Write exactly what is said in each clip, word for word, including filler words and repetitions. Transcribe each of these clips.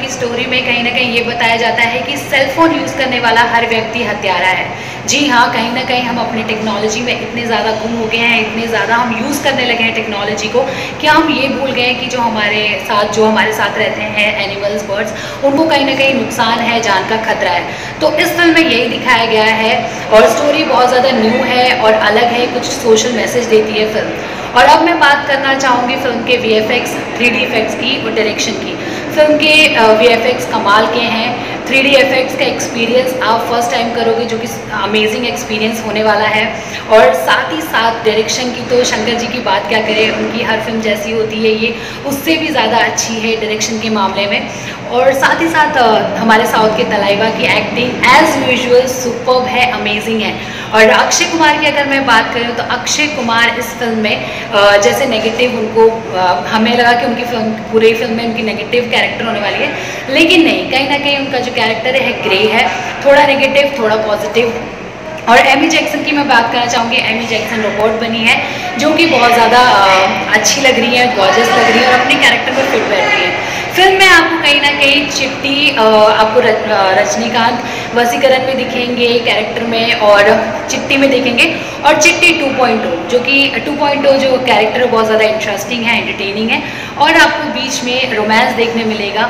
की स्टोरी में कहीं ना कहीं ये बताया जाता है कि सेलफोन यूज़ करने वाला हर व्यक्ति हत्यारा है। जी हाँ, कहीं ना कहीं हम अपनी टेक्नोलॉजी में इतने ज़्यादा गुम हो गए हैं, इतने ज़्यादा हम यूज़ करने लगे हैं टेक्नोलॉजी को कि हम ये भूल गए हैं कि जो हमारे साथ जो हमारे साथ रहते हैं एनिमल्स, बर्ड्स, उनको कहीं ना कहीं नुकसान है, जान का खतरा है। तो इस फिल्म में यही दिखाया गया है और स्टोरी बहुत ज़्यादा न्यू है और अलग है, कुछ सोशल मैसेज देती है फिल्म। और अब मैं बात करना चाहूँगी फिल्म के V F X, three D effects की और डायरेक्शन की। फिल्म के वी एफ एक्स कमाल के हैं। थ्री डी इफेक्ट्स का एक्सपीरियंस आप फर्स्ट टाइम करोगे, जो कि अमेजिंग एक्सपीरियंस होने वाला है। और साथ ही साथ डायरेक्शन की तो शंकर जी की बात क्या करें, उनकी हर फिल्म जैसी होती है ये उससे भी ज़्यादा अच्छी है डायरेक्शन के मामले में। और साथ ही साथ हमारे साउथ के तलाइवा की एक्टिंग एज यूजुअल सुपर्ब है, अमेजिंग है। और अक्षय कुमार की अगर मैं बात करूँ तो अक्षय कुमार इस फिल्म में जैसे नेगेटिव उनको हमें लगा कि उनकी फिल्म पूरी फिल्म में उनकी नेगेटिव कैरेक्टर होने वाली है, लेकिन नहीं, कहीं ना कहीं उनका जो कैरेक्टर है ग्रे है, थोड़ा नेगेटिव थोड़ा पॉजिटिव। और एमी जैक्सन की मैं बात करना चाहूँगी। एमी जैक्सन रोबोट बनी है जो कि बहुत ज़्यादा अच्छी लग रही है, गॉर्जियस लग रही है और अपने कैरेक्टर पर फिट बैठ रही है। फिल्म में आपको कहीं ना कहीं चिट्टी, आपको रजनीकांत वसीकरण में दिखेंगे कैरेक्टर में और चिट्टी में देखेंगे। और चिट्टी टू पॉइंट ओ जो कि टू पॉइंट ओ जो कैरेक्टर है बहुत ज़्यादा इंटरेस्टिंग है, एंटरटेनिंग है। और आपको बीच में रोमांस देखने मिलेगा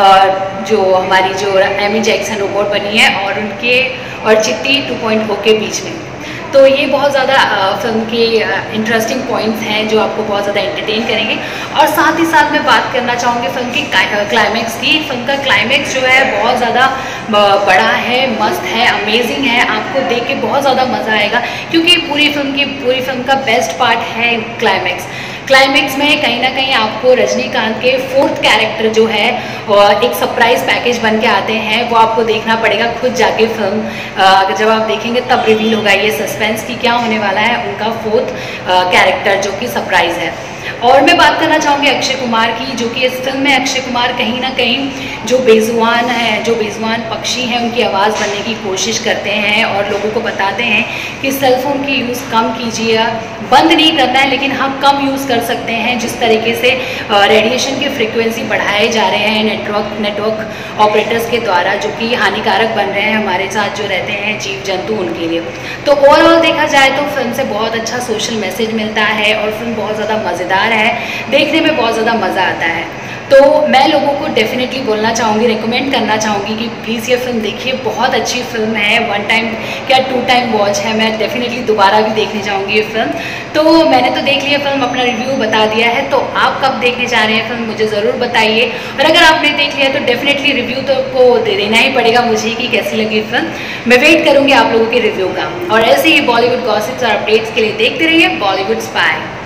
जो हमारी जो एमी जैक्सन रोबोट बनी है और उनके और चिट्टी टू पॉइंट ओ के बीच में। तो ये बहुत ज़्यादा फिल्म के इंटरेस्टिंग पॉइंट्स हैं जो आपको बहुत ज़्यादा एंटरटेन करेंगे। और साथ ही साथ मैं बात करना चाहूँगी फिल्म की क्लाइमैक्स की। फिल्म का क्लाइमैक्स जो है बहुत ज़्यादा बड़ा है, मस्त है, अमेजिंग है, आपको देख के बहुत ज़्यादा मज़ा आएगा क्योंकि पूरी फिल्म की पूरी फिल्म का बेस्ट पार्ट है क्लाइमैक्स। क्लाइमैक्स में कहीं ना कहीं आपको रजनीकांत के फोर्थ कैरेक्टर जो है एक सरप्राइज पैकेज बन के आते हैं, वो आपको देखना पड़ेगा खुद जाके फिल्म जब आप देखेंगे तब रिवील होगा ये सस्पेंस कि क्या होने वाला है उनका फोर्थ कैरेक्टर जो कि सरप्राइज है। और मैं बात करना चाहूँगी अक्षय कुमार की, जो कि इस फिल्म में अक्षय कुमार कहीं ना कहीं जो बेजुबान है, जो बेजुबान पक्षी हैं, उनकी आवाज़ बनने की कोशिश करते हैं और लोगों को बताते हैं कि सेलफोन की यूज़ कम कीजिए, बंद नहीं करना है लेकिन हाँ कम यूज़ कर सकते हैं। जिस तरीके से रेडिएशन की फ्रिक्वेंसी बढ़ाए जा रहे हैं नेटवर्क नेटवर्क ऑपरेटर्स के द्वारा, जो कि हानिकारक बन रहे हैं हमारे साथ जो रहते हैं जीव जंतु, उनके लिए। तो ओवरऑल देखा जाए तो फिल्म से बहुत अच्छा सोशल मैसेज मिलता है और फिल्म बहुत ज़्यादा मज़ेदार है, देखने में बहुत ज़्यादा मज़ा आता है। तो मैं लोगों को डेफिनेटली बोलना चाहूँगी, रिकमेंड करना चाहूँगी कि प्लीज़ ये फिल्म देखिए, बहुत अच्छी फिल्म है। वन टाइम क्या टू टाइम वॉच है, मैं डेफिनेटली दोबारा भी देखने जाऊँगी ये फिल्म। तो मैंने तो देख लिया फिल्म, अपना रिव्यू बता दिया है, तो आप कब देखने जा रहे हैं फिल्म मुझे ज़रूर बताइए। और अगर आपने देख लिया तो डेफिनेटली रिव्यू तो को दे देना ही पड़ेगा मुझे कि कैसी लगी फिल्म। मैं वेट करूँगी आप लोगों के रिव्यू का। और ऐसे ही बॉलीवुड गॉसिप्स और अपडेट्स के लिए देखते रहिए बॉलीवुड स्पाई।